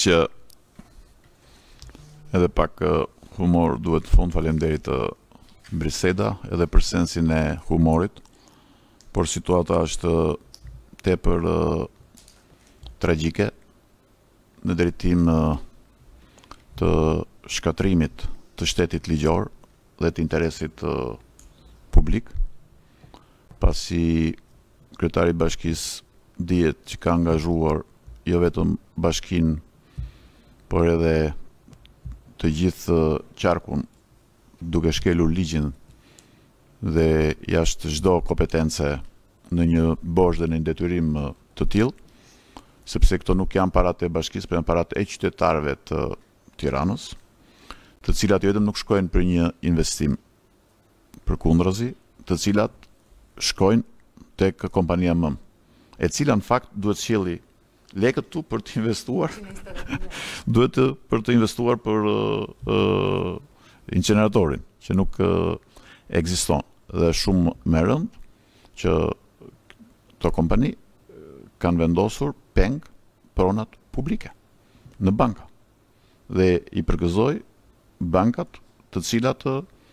që edhe pak humor duhet fund, faleminderit Briseda edhe për sensin e humorit, por situata është tepër tragjike në drejtim të shkatrimit të shtetit ligjor dhe të interesit publik, pasi kryetari i bashkisë dihet që ka angazhuar jo vetëm bashkinë, por edhe të gjithë qarkun duke shkelur ligjin dhe jashtë çdo kompetence në një bosh dhe në një detyrim të tillë, sepse këto nuk janë paratë e bashkisë, por janë paratë e qytetarëve të Tiranës, të cilat jo vetëm nuk shkojnë për një investim, përkundërzi, të cilat shkojnë tek kompania MØM, e cila në fakt duhet sjellë lekët tu për të investuar, duhet për të investuar për inceneratorin, që nuk ekziston. Dhe shumë më rënd që këto kompani kanë vendosur peng pronat publike në banka dhe i përgëzoj bankat të cilat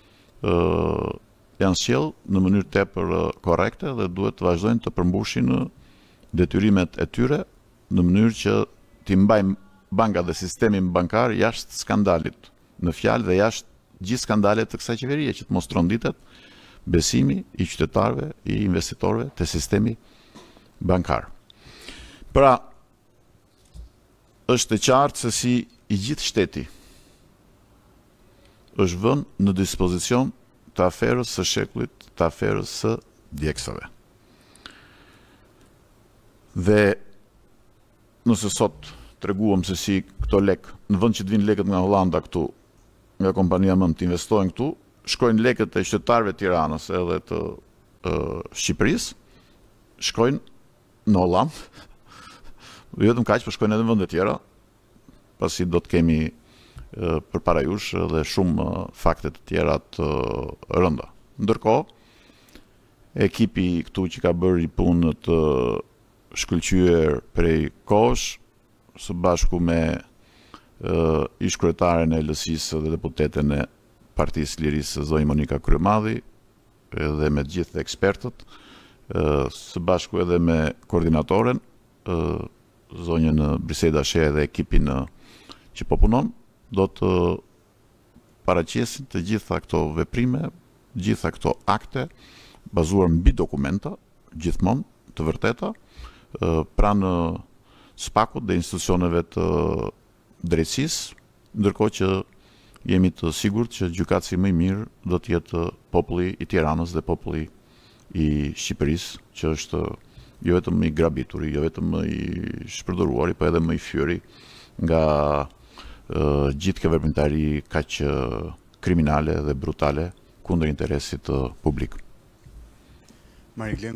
janë sjell në mënyrë tepër korrekte dhe duhet të vazhdojnë të përmbushin detyrimet e tyre në mënyrë që t'i mbajnë bankat dhe sistemin bankar jashtë skandalit në fjalë dhe jashtë gjithë skandalet të kësaj qeverie, që të mos tronditet besimi i qytetarëve, i investitorëve te sistemi bankar. Pra, është e qartë se si i gjithë shteti është vënë në dispozicion të aferës së shekullit, të aferës së djegsave. Dhe nëse sot treguam se si këto lek, në vend që të vinë lekët nga Hollanda këtu, nga kompania MØM të investojnë këtu, shkojnë lekët e qytetarëve të Tiranës edhe të Shqipërisë, shkojnë në Hollandë, vetëm kaq, por shkojnë edhe në vende tjera, pasi do të kemi përpara jush dhe shumë fakte të tjera të rënda. Ndërkohë, ekipi këtu që ka bërë punë të shkëlqyer prej kohësh, së bashku me ish kryetaren e LSI-së dhe deputeten e Partisë Lirisë zonjë Monika Kryemadhi, edhe me të gjithë ekspertët, së bashku edhe me koordinatoren, zonjën Briseda She dhe ekipin që po punon, do të paraqesin të gjitha këto veprime, gjitha këto akte, bazuar mbi dokumenta, gjithmonë të vërteta, pranë SPAK-ut dhe institucioneve të drejtësisë, ndërkohë që jemi të sigurt që gjykatësi më i mirë do të jetë populli i Tiranës dhe populli i Shqipërisë, që është jo vetëm i grabituri, jo vetëm i shpërdoruari, po edhe më i fyeri nga gjithë kjo veprimtari kaq kriminale dhe brutale kundër interesit publik.